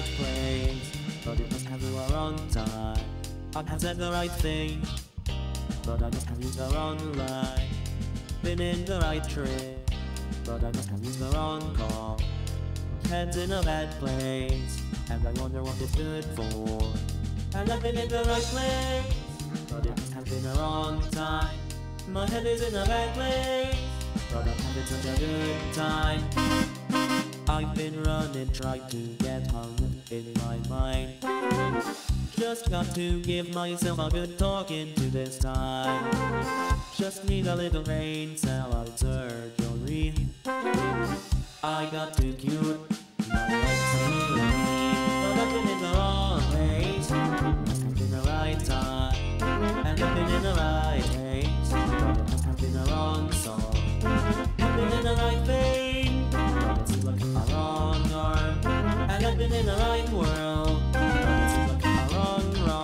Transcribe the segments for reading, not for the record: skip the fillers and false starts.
place, but it must have the wrong time. I have said the right thing, but I must have used the wrong line. Been in the right tree, but I must have used the wrong call. Head's in a bad place, and I wonder what it's good for. And I've been in the right place, but it must have been the wrong time. My head is in a bad place, but I'm having such a good time. I've been running, trying to get hung in my mind. Just got to give myself a good talking to this time. Just need a little brain cell out surgery. I got to cure my anxiety, but I've been in the wrong place. Must have been the right time, and I've been in the right place, but it must have been the wrong song. I've been in the right vein, but it's like a wrong arm, and I've been in the right world, but it's like a wrong.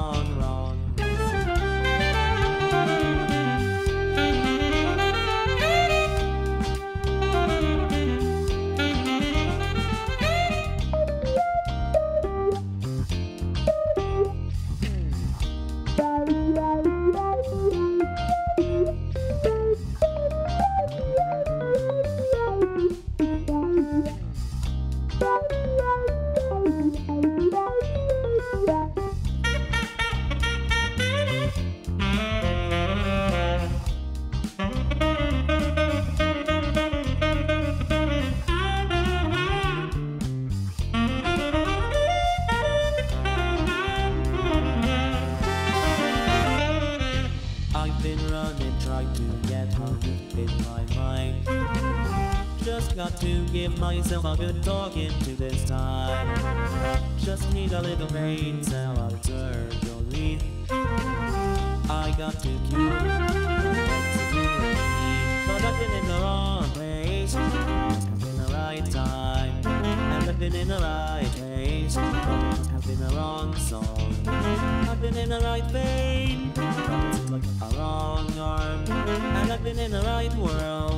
Trying to get hung in my mind. Just got to give myself a good talking to this time. Just need a little brain cell out surgery. I got to cure but I've been in the wrong place. Must have been the right time, and I've been in the right place, but it must have been the wrong song. I've been in the right vein, but it's like a wrong arm, and I've been in the right world.